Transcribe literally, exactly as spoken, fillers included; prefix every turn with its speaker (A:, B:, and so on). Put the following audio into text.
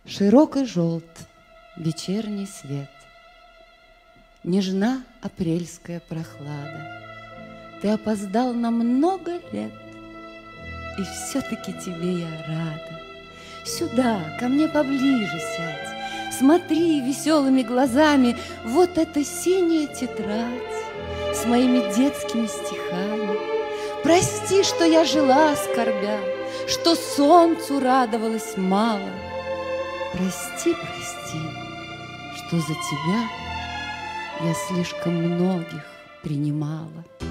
A: Широкий желт вечерний свет, нежна апрельская прохлада. Ты опоздал на много лет, и все-таки тебе я рада. Сюда, ко мне поближе сядь, смотри веселыми глазами. Вот эта синяя тетрадь с моими детскими стихами. Прости, что я жила скорбя, что солнцу радовалась мало. Прости, прости, что за тебя я слишком многих принимала.